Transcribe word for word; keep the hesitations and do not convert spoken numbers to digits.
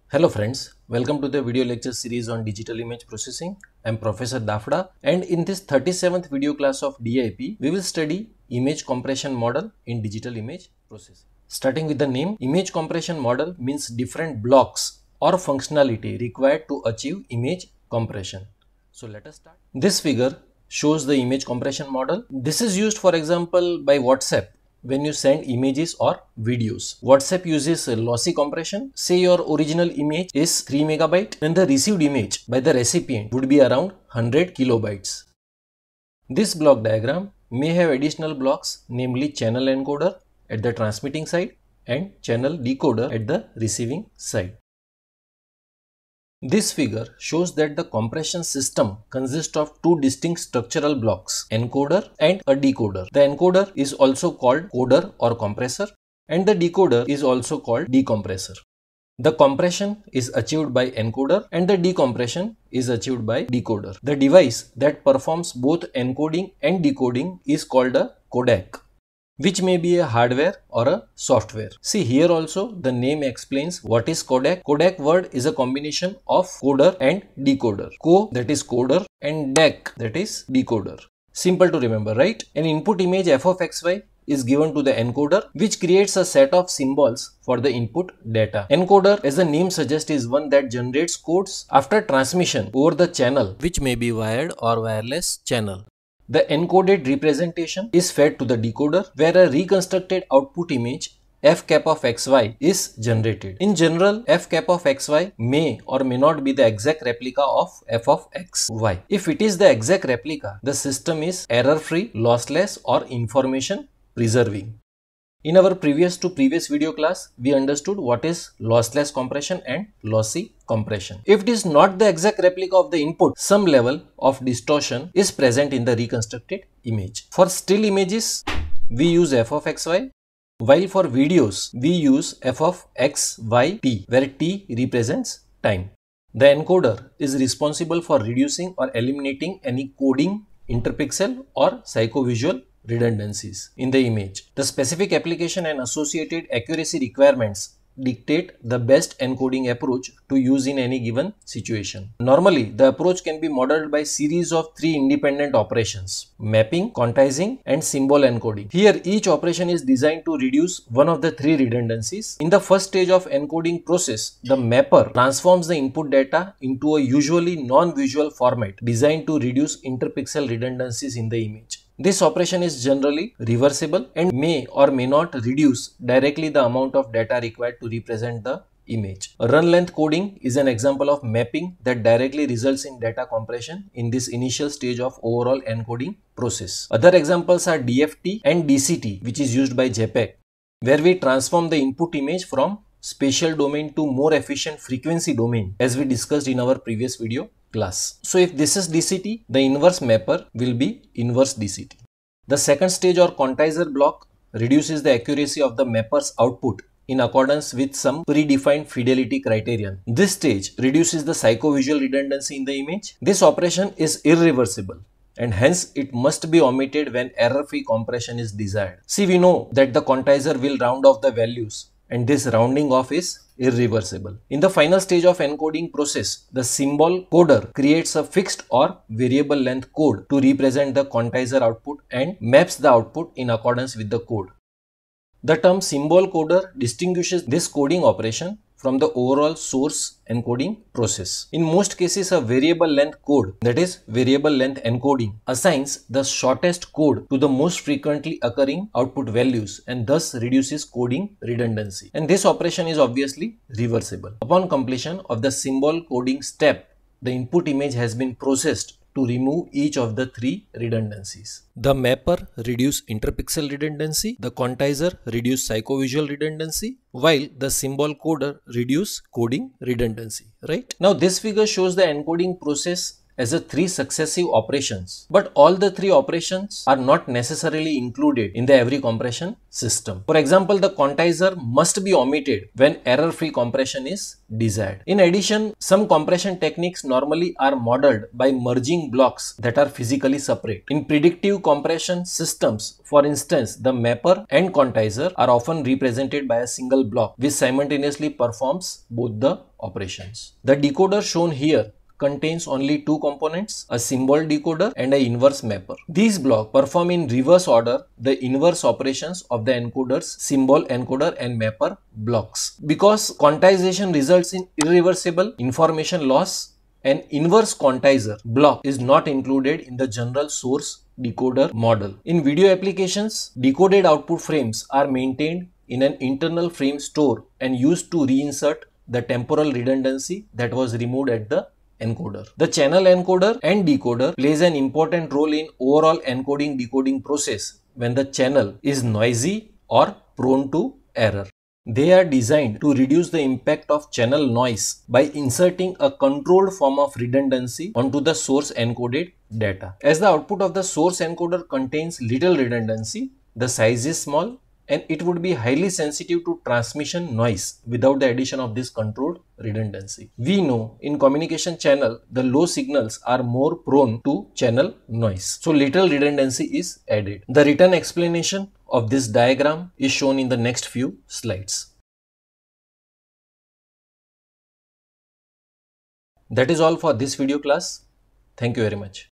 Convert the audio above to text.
Hello friends, welcome to the video lecture series on digital image processing. I am Professor Dafda, and in this thirty-seventh video class of D I P, we will study image compression model in digital image processing. Starting with the name, image compression model means different blocks or functionality required to achieve image compression. So let us start. This figure shows the image compression model. This is used, for example, by WhatsApp when you send images or videos. WhatsApp uses lossy compression. Say your original image is three megabyte and the received image by the recipient would be around one hundred kilobytes. This block diagram may have additional blocks, namely channel encoder at the transmitting side and channel decoder at the receiving side. This figure shows that the compression system consists of two distinct structural blocks, encoder and a decoder. The encoder is also called coder or compressor, and the decoder is also called decompressor. The compression is achieved by encoder and the decompression is achieved by decoder. The device that performs both encoding and decoding is called a codec, which may be a hardware or a software. See, here also the name explains what is codec. Codec word is a combination of coder and decoder. Co, that is coder, and dec, that is decoder. Simple to remember, right? An input image f of xy is given to the encoder, which creates a set of symbols for the input data. Encoder, as the name suggests, is one that generates codes after transmission over the channel, which may be wired or wireless channel. The encoded representation is fed to the decoder, where a reconstructed output image f cap of xy is generated. In general, f cap of xy may or may not be the exact replica of f of xy. If it is the exact replica, the system is error-free, lossless, or information preserving. In our previous to previous video class, we understood what is lossless compression and lossy compression. If it is not the exact replica of the input, some level of distortion is present in the reconstructed image. For still images, we use f of xy, while for videos, we use f of xyt, where t represents time. The encoder is responsible for reducing or eliminating any coding, interpixel, or psychovisual redundancies in the image. The specific application and associated accuracy requirements dictate the best encoding approach to use in any given situation. Normally, the approach can be modeled by series of three independent operations: mapping, quantizing, and symbol encoding. Here, each operation is designed to reduce one of the three redundancies. In the first stage of encoding process, the mapper transforms the input data into a usually non-visual format designed to reduce interpixel redundancies in the image. This operation is generally reversible and may or may not reduce directly the amount of data required to represent the image. Run length coding is an example of mapping that directly results in data compression in this initial stage of overall encoding process. Other examples are D F T and D C T, which is used by JPEG, where we transform the input image from spatial domain to more efficient frequency domain, as we discussed in our previous video class. So if this is D C T, the inverse mapper will be inverse D C T. The second stage or quantizer block reduces the accuracy of the mapper's output in accordance with some predefined fidelity criterion. This stage reduces the psychovisual redundancy in the image. This operation is irreversible, and hence it must be omitted when error-free compression is desired. See, we know that the quantizer will round off the values, and this rounding off is irreversible. In the final stage of encoding process, the symbol coder creates a fixed or variable length code to represent the quantizer output and maps the output in accordance with the code. The term symbol coder distinguishes this coding operation from the overall source encoding process. In most cases, a variable length code, that is variable length encoding, assigns the shortest code to the most frequently occurring output values and thus reduces coding redundancy. And this operation is obviously reversible. Upon completion of the symbol coding step, the input image has been processed to remove each of the three redundancies. The mapper reduces interpixel redundancy, the quantizer reduces psychovisual redundancy, while the symbol coder reduces coding redundancy, right? Now this figure shows the encoding process as a three successive operations, but all the three operations are not necessarily included in the every compression system. For example, the quantizer must be omitted when error-free compression is desired. In addition, some compression techniques normally are modeled by merging blocks that are physically separate. In predictive compression systems, for instance, the mapper and quantizer are often represented by a single block which simultaneously performs both the operations. The decoder shown here contains only two components, a symbol decoder and an inverse mapper. These blocks perform in reverse order the inverse operations of the encoder's symbol encoder and mapper blocks. Because quantization results in irreversible information loss, an inverse quantizer block is not included in the general source decoder model. In video applications, decoded output frames are maintained in an internal frame store and used to reinsert the temporal redundancy that was removed at the encoder. The channel encoder and decoder plays an important role in overall encoding decoding process when the channel is noisy or prone to error. They are designed to reduce the impact of channel noise by inserting a controlled form of redundancy onto the source encoded data. As the output of the source encoder contains little redundancy, the size is small, and it would be highly sensitive to transmission noise without the addition of this controlled redundancy. We know in communication channel, the low signals are more prone to channel noise. So little redundancy is added. The written explanation of this diagram is shown in the next few slides. That is all for this video class. Thank you very much.